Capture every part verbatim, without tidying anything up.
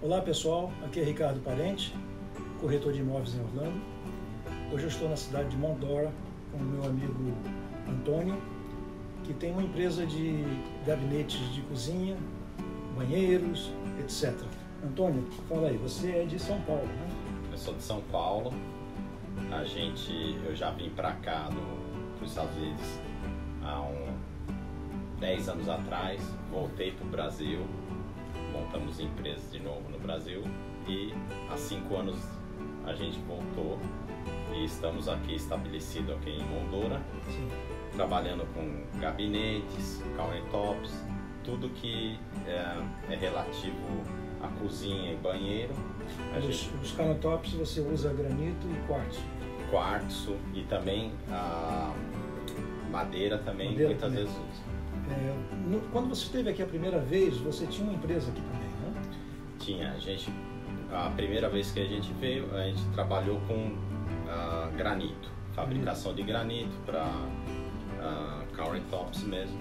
Olá pessoal, aqui é Ricardo Parente, corretor de imóveis em Orlando. Hoje eu estou na cidade de Mount Dora com o meu amigo Antônio, que tem uma empresa de gabinetes de cozinha, banheiros, etcétera. Antônio, fala aí, você é de São Paulo, né? Eu sou de São Paulo. A gente, eu já vim para cá nos Estados Unidos há uns dez anos atrás, voltei para o Brasil, montamos empresas de novo no Brasil e há cinco anos a gente voltou e estamos aqui estabelecido aqui em Mount Dora, Sim. trabalhando com gabinetes, countertops, tudo que é, é relativo à cozinha e banheiro. A Os, gente... os countertops você usa granito e quartzo. quartzo e também a madeira também, Madeira muitas também. vezes usa. É, no, quando você esteve aqui a primeira vez, você tinha uma empresa aqui também, né? Tinha, a gente, a primeira vez que a gente veio, a gente trabalhou com uh, granito, fabricação de granito para uh, countertops mesmo.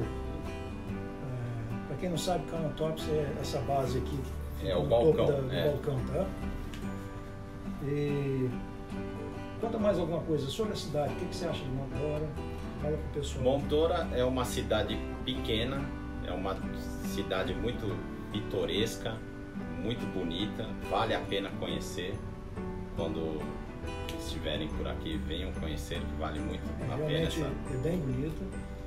É, para quem não sabe, countertops é essa base aqui, que é o no balcão, topo da, do é. balcão, tá? E conta mais alguma coisa sobre a cidade, o que, que você acha de Mount Dora? Fala pro pessoal. Mount Dora é uma cidade pequena, é uma cidade muito pitoresca, muito bonita, vale a pena conhecer. Quando estiverem por aqui, venham conhecer, que vale muito É, a pena. realmente Essa... é bem bonito.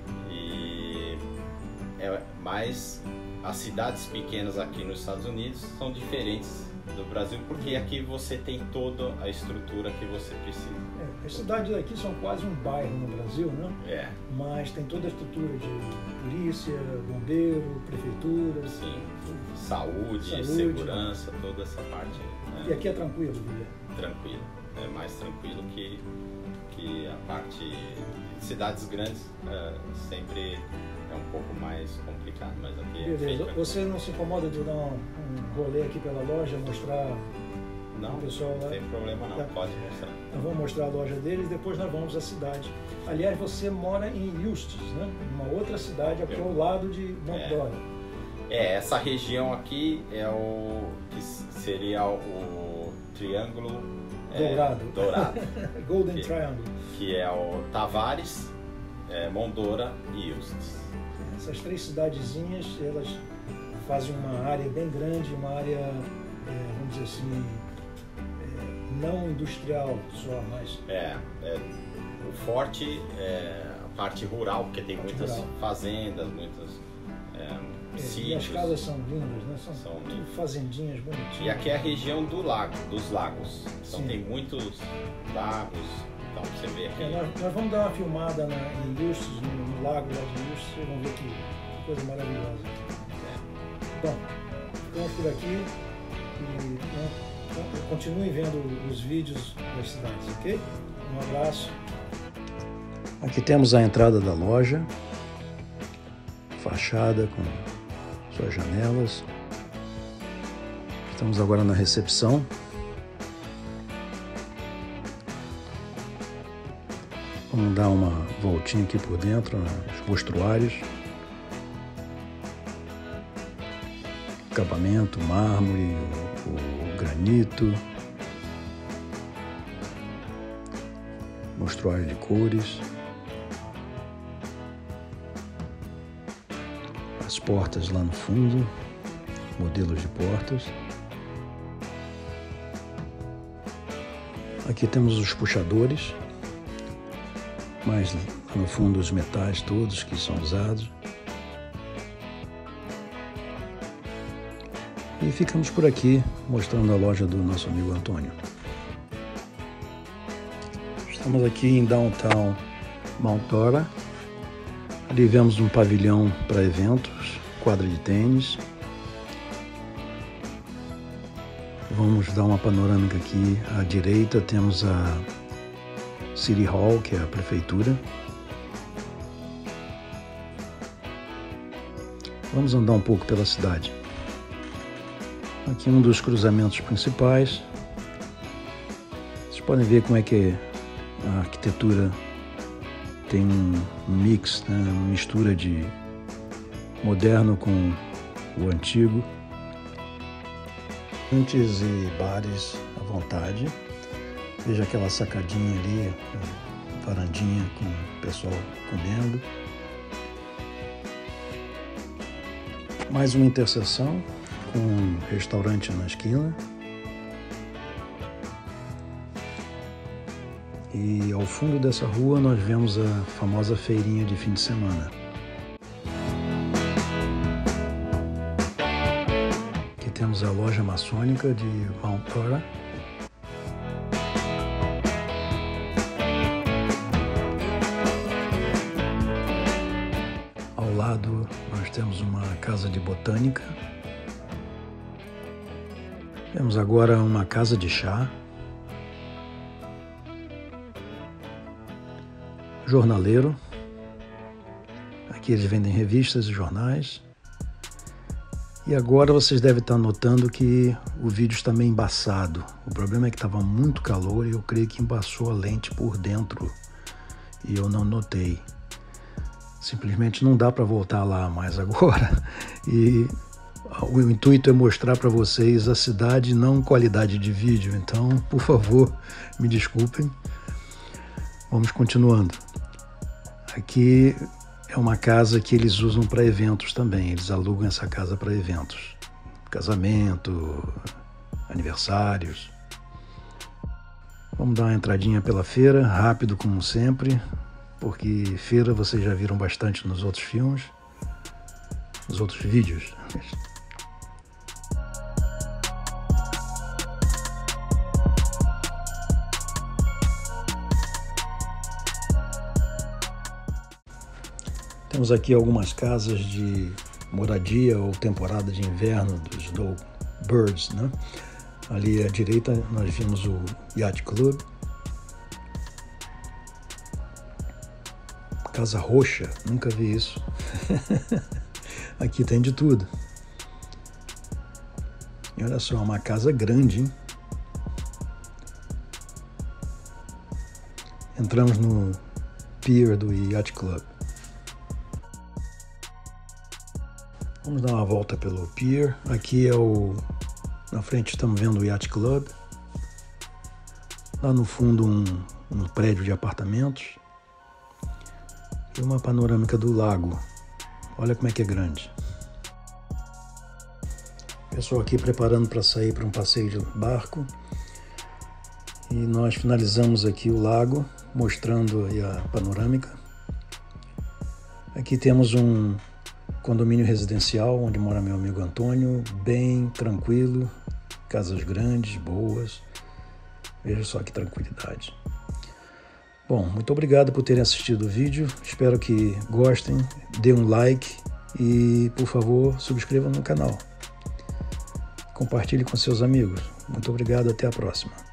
E é, mas as cidades pequenas aqui nos Estados Unidos são diferentes do Brasil, porque aqui você tem toda a estrutura que você precisa. É, as cidades daqui são quase um bairro no Brasil, né? É. Mas tem toda a estrutura de polícia, bombeiro, prefeitura. Sim. Saúde, Saúde, segurança, toda essa parte. Né? E aqui é tranquilo, Guilherme? Tranquilo. É mais tranquilo que, que a parte de cidades grandes é, sempre é um pouco mais complicado, mas aqui é Beleza. feito. Você não se incomoda de dar um, um rolê aqui pela loja, mostrar Não, o pessoal lá? não tem problema não, Tá. pode mostrar. Nós vamos mostrar a loja deles, depois nós vamos à cidade. Aliás, você mora em Eustis, né? Uma outra cidade aqui Eu- ao lado de Mount É. Dora. É, essa região aqui é o que seria o Triângulo é, Dourado. Dourado, Golden Que- Triangle. que é o Tavares, é, Mount Dora e Eustis. Essas três cidadezinhas, elas fazem uma área bem grande, uma área, é, vamos dizer assim, é, não industrial só, mas É, é, o forte é a parte rural, porque tem Parte muitas rural. fazendas, muitos é, é, e sítios. as casas são lindas, né? São, São tudo lindas. fazendinhas bonitinhas. E aqui é a região do lago, dos lagos. Então Sim. tem muitos lagos, então você vê aqui. É, nós, nós vamos dar uma filmada na, em Eustis, no, no lago lá de Eustis, vocês vão ver que, que coisa maravilhosa. É. Bom, ficamos por aqui e né, continuem vendo os vídeos das cidades, ok? Um abraço. Aqui temos a entrada da loja, fachada com suas janelas. Estamos agora na recepção. Vamos dar uma voltinha aqui por dentro, nos mostruários. Acabamento, mármore, o, o granito, mostruário de cores, as portas lá no fundo, modelos de portas. Aqui temos os puxadores, mais lá no fundo os metais todos que são usados. E ficamos por aqui mostrando a loja do nosso amigo Antônio. Estamos aqui em Downtown Mount Dora. Ali vemos um pavilhão para eventos, quadra de tênis. Vamos dar uma panorâmica aqui. À direita temos a City Hall, que é a prefeitura. Vamos andar um pouco pela cidade. Aqui um dos cruzamentos principais. Vocês podem ver como é que a arquitetura tem um mix, né, uma mistura de moderno com o antigo. Restaurantes e bares à vontade. Veja aquela sacadinha ali, varandinha com o pessoal comendo. Mais uma interseção com um restaurante na esquina. E ao fundo dessa rua nós vemos a famosa feirinha de fim de semana. Aqui temos a loja maçônica de Mount Dora. Ao lado nós temos uma casa de botânica. Temos agora uma casa de chá. Jornaleiro. Aqui eles vendem revistas e jornais. E agora vocês devem estar notando que o vídeo está meio embaçado. O problema é que estava muito calor e eu creio que embaçou a lente por dentro. E eu não notei. Simplesmente não dá para voltar lá mais agora. E o intuito é mostrar para vocês a cidade, não qualidade de vídeo. Então, por favor, me desculpem. Vamos continuando. Aqui é uma casa que eles usam para eventos também. Eles alugam essa casa para eventos. Casamento, aniversários. Vamos dar uma entradinha pela feira, rápido como sempre, porque feira vocês já viram bastante nos outros filmes, nos outros vídeos. Temos aqui algumas casas de moradia ou temporada de inverno dos Snowbirds, né? Ali à direita nós vimos o Yacht Club. Casa roxa, nunca vi isso. Aqui tem de tudo. E olha só, uma casa grande, hein? Entramos no pier do Yacht Club. Vamos dar uma volta pelo pier. Aqui é o... Na frente estamos vendo o Yacht Club. Lá no fundo um, um prédio de apartamentos. E uma panorâmica do lago. Olha como é que é grande. Pessoal aqui preparando para sair para um passeio de barco. E nós finalizamos aqui o lago, mostrando aí a panorâmica. Aqui temos um condomínio residencial, onde mora meu amigo Antônio, bem tranquilo, casas grandes, boas. Veja só que tranquilidade. Bom, muito obrigado por terem assistido o vídeo. Espero que gostem, dê um like e, por favor, subscrevam no canal. Compartilhe com seus amigos. Muito obrigado, até a próxima.